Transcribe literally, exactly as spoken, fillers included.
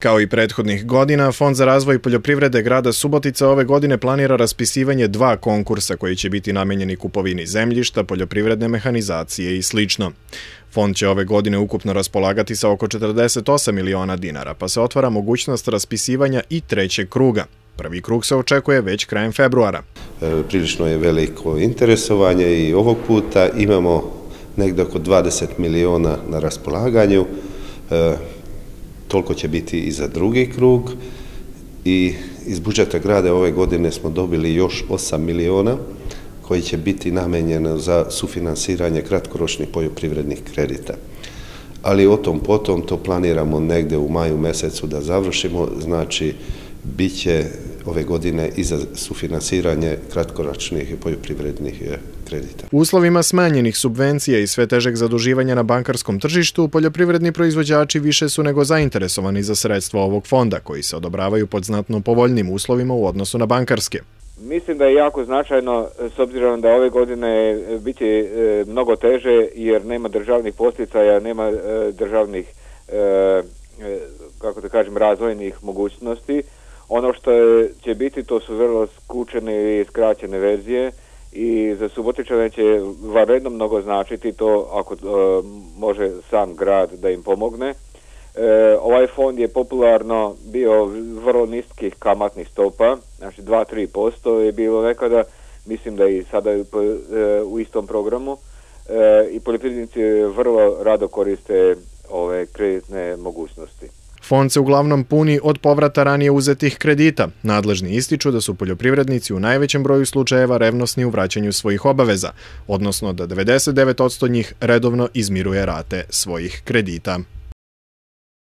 Kao i prethodnih godina, Fond za razvoj poljoprivrede grada Subotica ove godine planira raspisivanje dva konkursa koji će biti namenjeni kupovini zemljišta, poljoprivredne mehanizacije i sl. Fond će ove godine ukupno raspolagati sa oko četrdeset osam miliona dinara, pa se otvara mogućnost raspisivanja i trećeg kruga. Prvi krug se očekuje već krajem februara. Prilično je veliko interesovanje i ovog puta imamo negdje oko dvadeset miliona na raspolaganju. Toliko će biti i za drugi krug i iz budžeta grada ove godine smo dobili još osam miliona koji će biti namenjeni za sufinansiranje kratkoročnih poljoprivrednih kredita. Ali o tom potom to planiramo negdje u maju mesecu da završimo, znači bit će ove godine i za sufinansiranje kratkoročnih poljoprivrednih kredita. U uslovima smanjenih subvencija i sve težeg zaduživanja na bankarskom tržištu, poljoprivredni proizvođači više su nego zainteresovani za sredstva ovog fonda, koji se odobravaju pod znatno povoljnim uslovima u odnosu na bankarske. Mislim da je jako značajno, s obzirom da ove godine biti mnogo teže jer nema državnih posticaja, nema državnih, kako da kažem, razvojnih mogućnosti. Ono što je, će biti, to su vrlo skučene i skraćene verzije i za Subotičane će vanredno mnogo značiti to ako uh, može sam grad da im pomogne. E, ovaj fond je popularno bio vrlo niskih kamatnih stopa, znači dva do tri posto je bilo nekada, mislim da i sada je u istom programu e, i poljoprivrednici vrlo rado koriste ove kreditne mogućnosti. Fond se uglavnom puni od povrata ranije uzetih kredita. Nadležni ističu da su poljoprivrednici u najvećem broju slučajeva revnosni u vraćanju svojih obaveza, odnosno da devedeset devet posto njih redovno izmiruje rate svojih kredita.